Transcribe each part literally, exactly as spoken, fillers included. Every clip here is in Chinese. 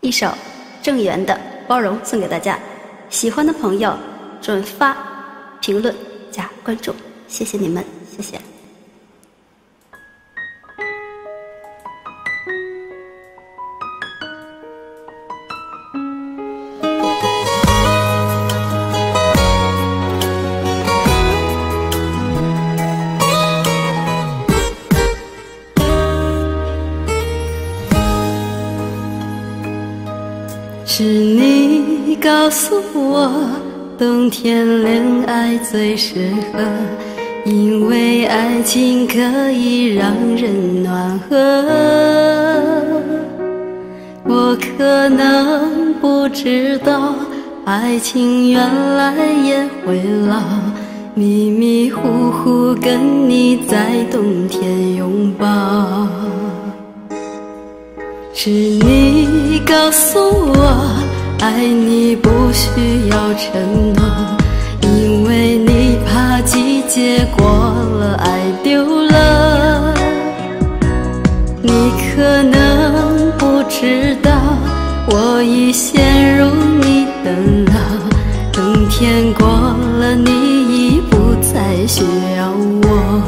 一首郑源的《包容》送给大家，喜欢的朋友转发、评论、加关注，谢谢你们，谢谢。 是你告诉我，冬天恋爱最适合，因为爱情可以让人暖和。我可能不知道，爱情原来也会老，迷迷糊糊跟你在冬天拥抱。是你告诉我，爱你不需要承诺，因为你怕季节过了，爱丢了。你可能不知道，我已陷入你的牢，冬天过了，你已不再需要我。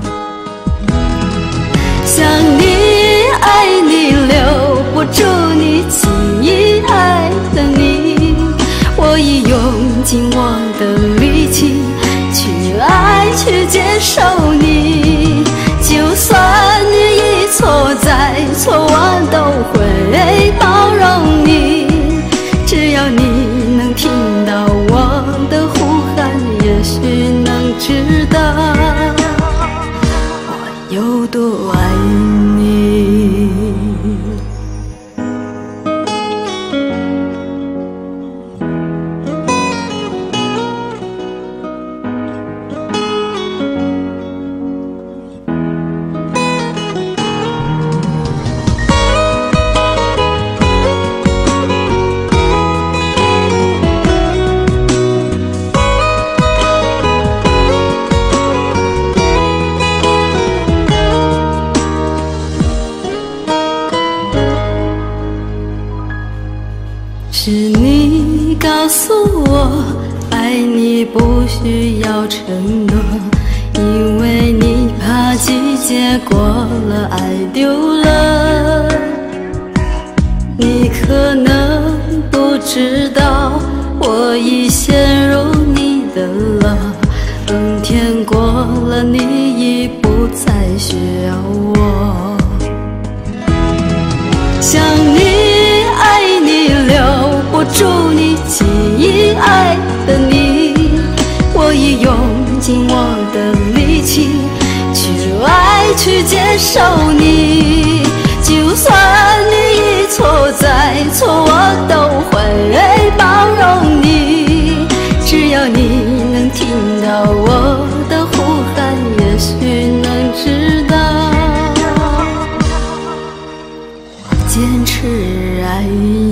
想你爱你留不住你，轻易爱的你，我已用尽我的力气去爱去接受你。就算你一错再错，我都会包容你。只要你能听到我的呼喊，也许能知道我有多爱你。是你告诉我，爱你不需要承诺，因为你怕季节过了，爱丢了。你可能不知道，我已陷入你的牢，冬天过了，你已不再需要我。想你爱你留不住你，轻易爱的你，我已用尽我的力气去爱去接受你。就算你一错再错，我都会包容你。只要你能听到我的呼喊，也许能知道我坚持爱你。